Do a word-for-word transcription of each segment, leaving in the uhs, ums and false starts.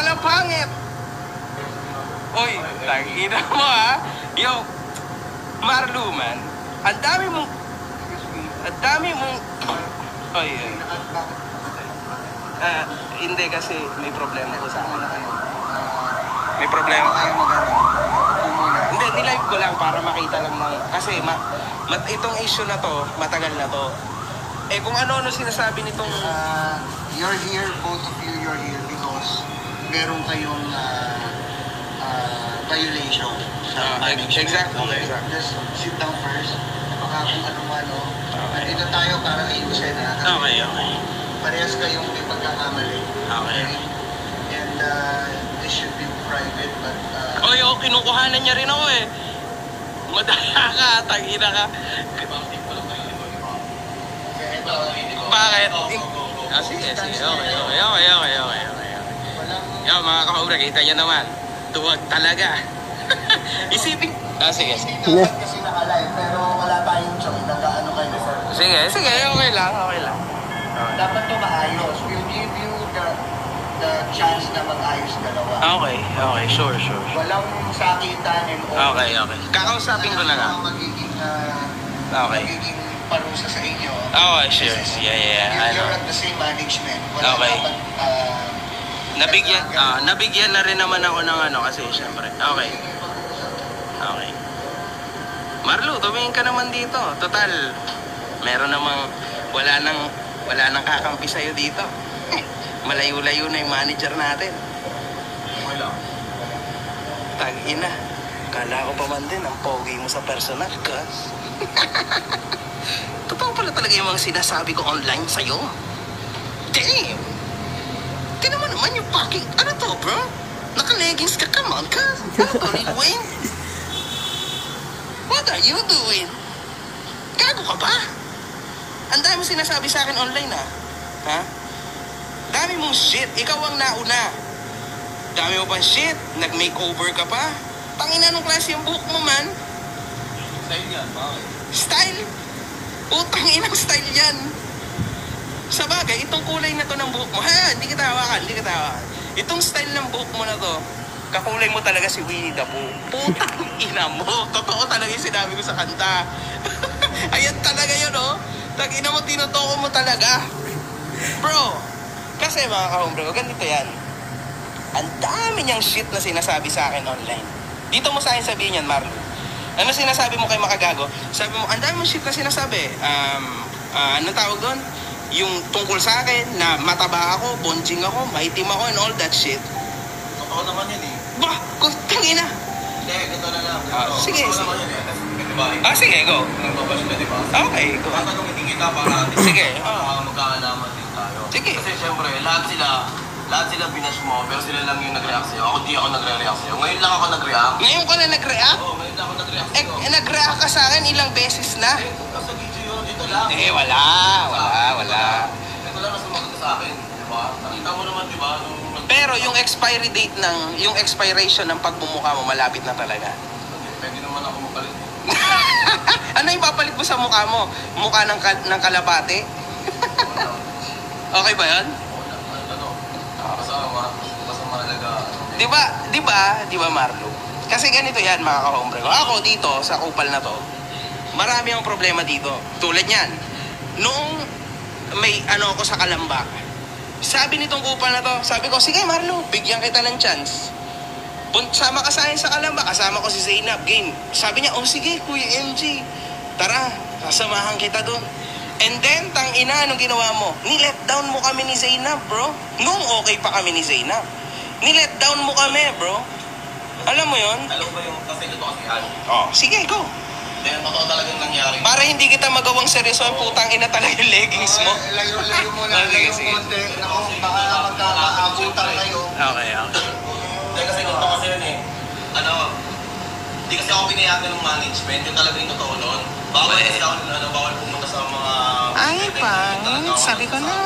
walang pangit. Oy, tangina mo ha. Yo, Marlo man, ang dami mong, ang dami mong, oy, uh, hindi kasi may problema ko sa akin. May problema kayo mag-ano. Hindi, nilive ko lang para makita lang ng, kasi ma, mat, itong issue na to, matagal na to. Eh kung ano-ano sinasabi nitong, uh, you're here, both of you, you're here because meron kayong uh, uh, violation sa uh, exactly, okay. exactly. Just sit down first. Baka kung ano-ano. Okay. Nandito tayo para ayusin na. Okay, okay. Parehas kayong may pagkakamali. Okay. And uh, this should be private, but... Uh, Oy, oh, kinukuhanan niya rin ako eh. Madaya ka, tangina ka. Bakit? Ah, sige, sige. Okay, okay, okay, okay, okay, okay. Yo, mga ka-Cobra, kita niyo naman. Tuwag talaga. Isipin. Ah, sige, sige. Kasi naka-live, pero wala tayong choice. Nagkaano kayo. Sige, sige, okay lang, okay lang. Dapat to maayos. We'll give you the the chance na mag-ayos dalawa. Okay, okay, sure, sure. sure. Walang sakitan and all. Okay, okay. Kakausapin ko na lang. Magiging, uh, okay. Magiging parusa sa inyo. Okay, sure. Yeah, yeah, yeah. You're ano. at the same management. Wala Okay. dapat, uh, Nabigyan, ah, nabigyan na rin naman ako ng ano kasi syempre. Okay. Okay. Marlo, tumingin ka naman dito. Total, meron namang, wala nang, wala nang kakampi sa'yo dito. Malayo-layo na yung manager natin. Wala. Tag-ina. Kala ko pa man din, ang pogi mo sa personal, cuz. Totoo pala talaga yung mga sinasabi ko online sa'yo. Damn! Tignan mo naman yung fucking, ano to, bro? Naka-leggings ka, come on, cuz. Ano to, Lil Wayne? What are you doing? Gago ka ba? Ang dami mo sinasabi sa akin online, ah. Ha? Dami mong shit. Ikaw ang nauna. Dami mo pang shit. Nag-makeover ka pa. Tangina nung klase yung buhok mo, man. Style yan, bakit? Style? Putang inang style yan. Sa bagay, itong kulay na to ng buhok mo, ha, hindi kita hawakan, hindi kita hawakan. Itong style ng buhok mo na to, kakulay mo talaga si Winnie the Pooh. Putang ina mo. Totoo talaga yung sinabi ko sa kanta. Ayan talaga yun, oh. Tag-ina mo, tinutoko mo talaga. Bro, kasi mga ka-hombre, ganito yan. Ang dami niyang shit na sinasabi sa akin online. Dito mo sa akin sabihin yan, Marlo. Ano sinasabi mo kay Makagago? Sabi mo, ang dami mong shit na sinasabi. Um, uh, anong tawag doon? Yung tungkol sa akin na mataba ako, bonjing ako, maitim ako, and all that shit. Totoo naman yun eh. Bah, tangina. Hindi, ganito na lang. Ah, sige, Totoo sige. naman yun eh. Diba? Ah, sige, go. Nagbabash ka, diba? Okay, go. Tatanungin din kita para natin. Sige. Uh, magkakalaman din tayo. Sige. Kasi syempre, lahat sila, lahat sila binash mo, pero sila lang yung nag-react sa'yo. Ako di ako nagre-react sa'yo. Ngayon lang ako nag-react. Ngayon ka na nag-react? Oo, ngayon lang ako nag-react Eh, sa'yo. eh, nag-react ka sa akin ilang beses na. Eh, sa video yun, dito lang. Eh, wala, wala, wala. Ito lang ang sumagot sa akin, diba? Nakita mo naman, diba? Nung... Pero yung expiry date ng, yung expiration ng pagmumukha mo, malapit na talaga. Pwede naman ako mapalit. Ano yung papalit mo sa mukha mo? Mukha ng, kal ng kalapate? Okay ba yun? Ano? Basta, basta mahalaga. Di ba, di ba, di ba Marlo? Kasi ganito yan mga ka-hombre ko. Ako dito, sa kupal na to, marami ang problema dito. Tulad yan. Noong may ano ako sa Kalamba, sabi nitong kupal na to, sabi ko, sige Marlo, bigyan kita ng chance. Sama ka sa akin sa Kalamba, kasama ko si Zainab, game. Sabi niya, oh sige, Kuya M G, tara, sasamahan kita doon. And then, tang ina, anong ginawa mo? Ni-let down mo kami ni Zainab, bro. Noong okay pa kami ni Zainab. Ni-let down mo kami, bro. Alam mo yon? Alam mo yung kasi ito kasi ano? Oh, sige, go. Then, totoo talagang nangyari. Para hindi kita magawang seryoso, ang putang ina talaga yung leggings mo. Layo-layo mo na, Oh, sige, layo sige. konti. Naku, baka magkakaabutan kayo. Okay, okay. Hindi kasi ganito kasi yun eh. Ano, hindi kasi ako pinayagan ng management. Yung talaga yung totoo nun. Bawal kasi ako, ano, bawal pumunta sa mga... Ay, pangit. Sabi ko na.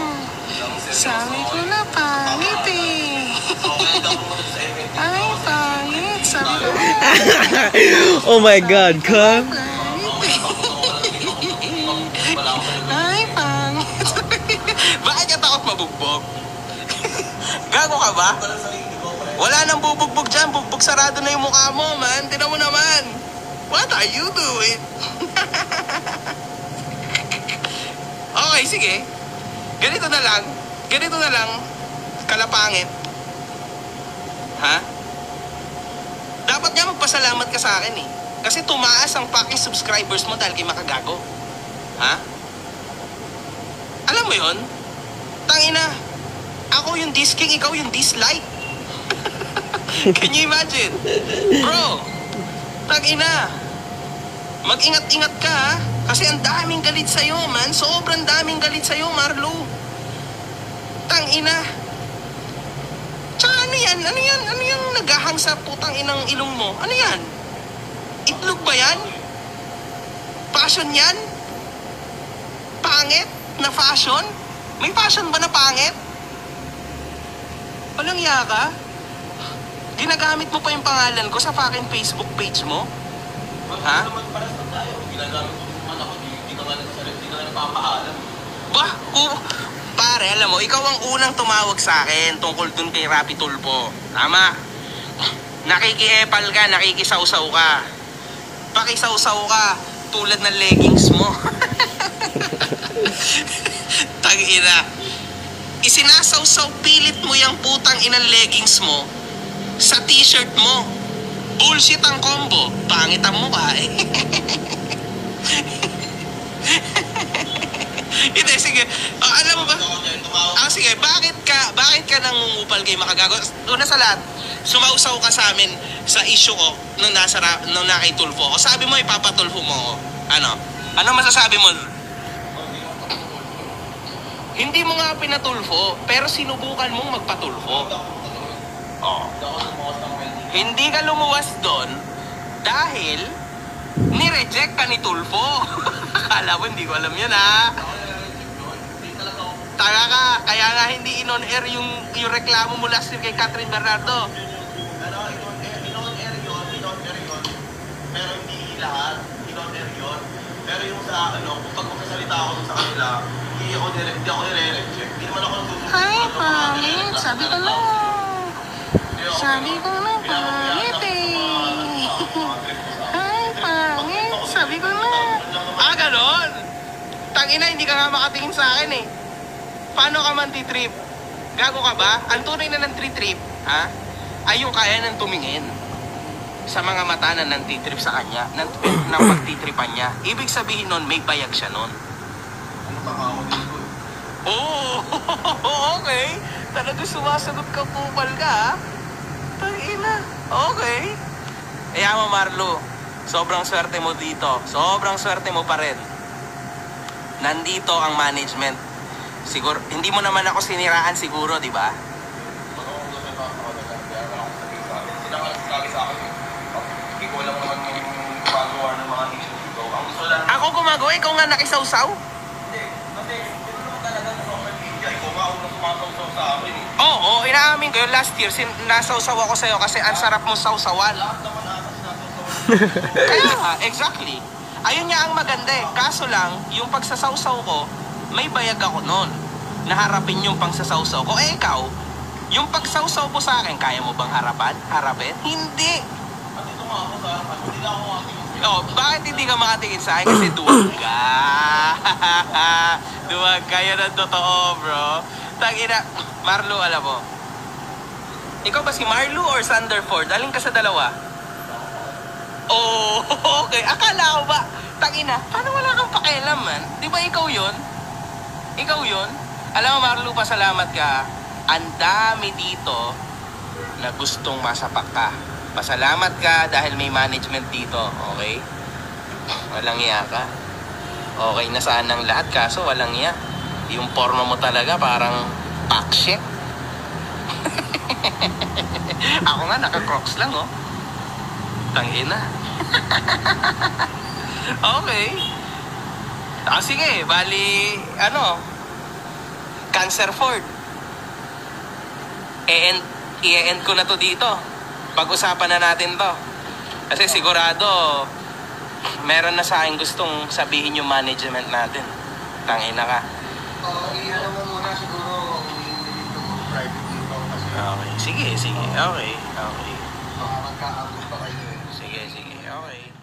Sabi ko na, pangit eh. Okay, daw pumunta sa event. Ay, pangit. Sabi ko na. Oh my God, come. Ay, pangit. Bakit ka takot mabugbog? Gago ka ba? Ito lang sarili ko, pre. Wala nang bubugbog dyan. Bugbog sarado na yung mukha mo, man. Tinan mo naman. What are you doing? Okay, sige. Ganito na lang. Ganito na lang. Kalapangit. Ha? Dapat nga magpasalamat ka sa akin eh. Kasi tumaas ang fucking subscribers mo dahil kay Makagago. Ha? Alam mo yon? Tangina. Ako yung disking, ikaw yung dislike. Can you imagine? Bro, tangina. Mag-ingat-ingat ka ha. Kasi ang daming galit sa'yo, man. Sobrang daming galit sa'yo, Marlo. Tangina. Tsaka ano yan? Ano yan? Ano yung naghahang sa putang inang ilong mo? Ano yan? Itlog ba yan? Fashion yan? Pangit? Na fashion? May fashion ba na pangit? Walang iya ka? Ginagamit mo pa yung pangalan ko sa fucking Facebook page mo? Ha? Naman para sa tayo. Ginagamit ko yung mata ko. Hindi ka nga nagsasalit. Hindi ka nga napapaalam. Bah, uh, pare, alam mo, ikaw ang unang tumawag sa akin tungkol dun kay Rapi Tulfo. Tama. Nakikiepal ka, nakikisawsaw ka. Pakisawsaw ka, tulad ng leggings mo. Tag-ina. Isinasawsaw, pilit mo yung putang inang leggings mo sa t-shirt mo. Bullshit ang combo. Pangit ang mukha eh. Hindi, sige. Oh, alam mo ba? Ah, sige, bakit ka, bakit ka nangungupal kay Makagago? Una sa lahat, sumausaw ka sa amin sa issue ko nung nasa, nung nakay Tulfo. O sabi mo, ipapatulfo mo ako. Ano? Ano masasabi mo? Hindi mo nga pinatulfo, pero sinubukan mong magpatulfo. Oh. Hindi ka lumuwas doon dahil ni-reject ka ni Tulfo. Akala mo, hindi ko alam yan ha. Taga ka, kaya nga hindi in-on-air yung, yung reklamo mo last year kay Catherine Bernardo. Pero in-on-air yun, in-on-air yun. Pero hindi lahat, in-on-air yun. Pero yung sa ano, kung pag magsasalita ako sa kanila, hindi ako nire- hindi ako nire-reject. Hindi naman ako nagsusunod. Ay, pangit. Sabi ko na. Sabi ko na, pangit eh. Ay, pangit. Sabi ko na. Ah, ganon. Tangina, hindi ka nga makatingin sa akin eh. Paano ka man titrip? Gago ka ba? Ang tunay na ng trip, ha? Ay yung kaya nang tumingin sa mga mata na nantitrip sa kanya, nang, nang pagtitripan niya. Ibig sabihin nun, may bayag siya nun. Ano pa ako dito? Oo, oh, okay. Talaga sumasagot ka, kupal ka, ha? Tangina. Okay. Kaya mo, Marlo, sobrang swerte mo dito. Sobrang swerte mo pa rin. Nandito ang management. Siguro, hindi mo naman ako siniraan siguro, di ba? Ano kung gusto nyo ako kaya wala akong sabihin sa akin. Sila nga nagsasabi sa akin. Hindi ko alam naman yung gumagawa ng mga issues dito. Ang gusto lang... Ako gumagawa, ikaw nga nakisawsaw? Hindi. Kasi, hindi naman talaga sa social media. Ikaw nga ako na sumasawsaw sa akin eh. Oo, oh, inaamin ko yun. Last year, sin- nasawsaw ako sa'yo kasi ang sarap mo sawsawan. Lahat naman ata sinasawsaw. Kaya nga, exactly. Ayun nga ang maganda eh. Kaso lang, yung pagsasawsaw ko, may bayag ako noon. Naharapin yung pangsasawsaw ko. Eh ikaw, yung pagsawsaw mo sa akin, kaya mo bang harapan? Harapin? Hindi. At ito nga ako sa harapan. Hindi na ako makatingin. Oh, bakit hindi ka makatingin sa akin? Kasi duwag ka. Duwag ka. Yan ang totoo, bro. Tangina. Marlo, alam mo. Ikaw ba si Marlo or Sanderford? Alin ka sa dalawa? Oh, okay. Akala ko ba? Tangina. Paano wala kang pakialam, man? Di ba ikaw yun? Ikaw yun? Alam mo, Marlo, pasalamat ka. Ang dami dito na gustong masapak ka. Pasalamat ka dahil may management dito, okay? Walang iya ka. Okay na saan ang lahat, kaso walang iya. Yung forma mo talaga parang pack shit. Ako nga, naka-crocs lang, oh. Tangina. Okay. Ah, sige, bali, ano, Cancerford. E-end, i-end ko na to dito. Pag-usapan na natin to. Kasi sigurado, meron na sa akin gustong sabihin yung management natin. Tangina ka. Oo, i-ano mo muna siguro, i-private dito. Okay. Sige, sige. Okay. Okay. Baka magkakaabot pa kayo eh. Sige, sige. Okay.